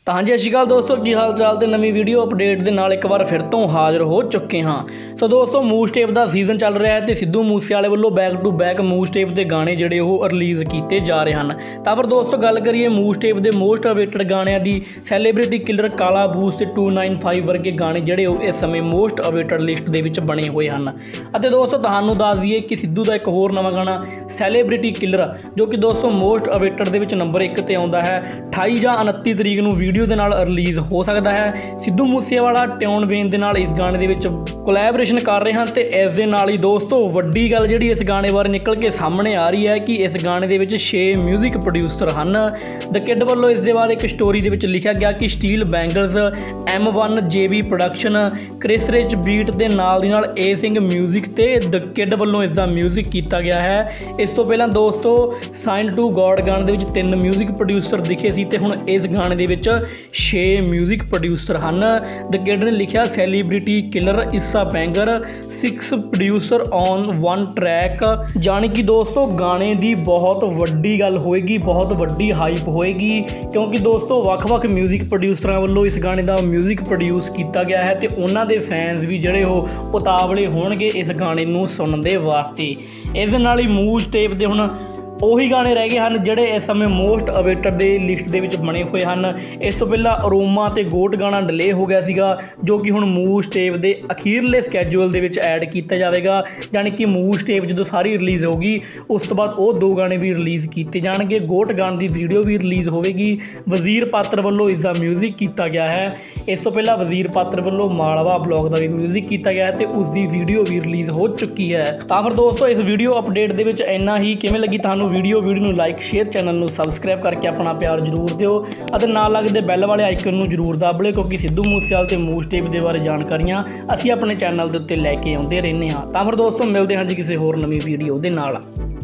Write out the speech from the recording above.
तो हाँ जी, सत श्री अकाल दोस्तों, की हाल चाल। तो नवी वीडियो अपडेट के नाल एक बार फिर तो हाजिर हो चुके हाँ। सो दोस्तों, मूसटेप का सीजन चल रहा है तो सिद्धू मूसे वाले वालों बैक टू बैक मूसटेप के गाने जोड़े वो रिलीज़ किए जा रहे हैं। तो फिर दोस्तों गल करिए मूसटेप के मोस्ट अवेटेड गाणियां की, सैलीब्रिटी किलर, काला बूस ते 295 वर्गे गाने जोड़े इस समय मोस्ट अवेटेड लिस्ट के बने हुए हैं। दोस्तों तुहानूं दस दईए कि सिद्धू का एक होर नवा गाना सैलीब्रिटी किलर, जो कि दोस्तों मोस्ट अवेटेड के नंबर 1 ते आउंदा है। 28 ਜਾਂ 29 तरीक नूं वीडियो के नाल रिलीज़ हो सकता है। सिद्धू मूसेवाला ट्योन बेन के नाल इस गाने के कोलैबोरेशन कर रहे हैं। तो इस दे नाल ही दोस्तों वड्डी गल जिहड़ी इस गाने बारे निकल के सामने आ रही है कि इस गाने के 6 म्यूजिक प्रोड्यूसर हैं। द किड वालों इस दे बारे एक स्टोरी के लिखा गया कि steel bangles, M1 JB production, Chris rich beat के नाल दी नाल ए सिंह म्यूजिक ते द किड वालों इसका म्यूजिक किया गया है। इस तो पहला दोस्तों साइन टू गॉड गाने के 3 म्यूजिक प्रोड्यूसर दिखे सी, ते हुण इस गाने के 6 म्यूजिक प्रोड्यूसर हैं। द किड ने लिखा सैलीब्रिटी किलर इसा बैंगर, 6 प्रोड्यूसर ऑन 1 ट्रैक। जानी कि दोस्तों गाने की बहुत वड्डी गल होएगी, बहुत वड्डी हाइप होएगी, क्योंकि दोस्तों वख-वख म्यूजिक प्रोड्यूसर वालों इस गाने का म्यूजिक प्रोड्यूस किया गया है। तो उन्हों के फैनस भी जोड़े हो उतावले होणगे इस गाने को सुनने वास्ते। इस नाल ही मूसटेप के हुण ਉਹੀ गाने रह गए हैं जोड़े इस समय मोस्ट अवेटेड के लिस्ट के बने हुए हैं। इस तो पहला अरोमा तो गोट गाना डिले हो गया सीगा, जो कि हुण मूसटेप के अखीरले स्कैजूअल के ऐड किया जाएगा। यानी कि मूसटेप जो सारी रिलीज़ होगी उस तो बाद वो 2 गाने भी रिलीज़ किए जाएंगे। गोट गाने की वीडियो भी रिलीज़ होगी। वजीर पात्र वालों इसका म्यूजिक किया गया है। इस तो पहला वजीर पात्र वालों मालवा ब्लॉग का भी म्यूजिक किया गया है, तो उसकी वीडियो भी रिलीज़ हो चुकी है। तो फिर दोस्तों इस वीडियो अपडेट के इन्ना ही। किवें लगी तुहानूं वीडियो ਨੂੰ लाइक शेयर, चैनल ਨੂੰ सबसक्राइब करके अपना प्यार जरूर दिओ, ਅਤੇ ਨਾਲ लगते बैल वाले आइकन ਨੂੰ जरूर दब लिओ, क्योंकि सिद्धू मूसेवाले ਤੇ मूसटेप ਦੇ बारे ਜਾਣਕਾਰੀਆਂ ਅਸੀਂ ਆਪਣੇ ਚੈਨਲ ਦੇ ਉੱਤੇ ਲੈ ਕੇ ਆਉਂਦੇ ਰਹਿੰਦੇ ਹਾਂ। ਤਾਂ ਫਿਰ ਦੋਸਤੋ ਮਿਲਦੇ ਹਾਂ ਜੀ ਕਿਸੇ ਹੋਰ ਨਵੀਂ ਵੀਡੀਓ ਦੇ ਨਾਲ।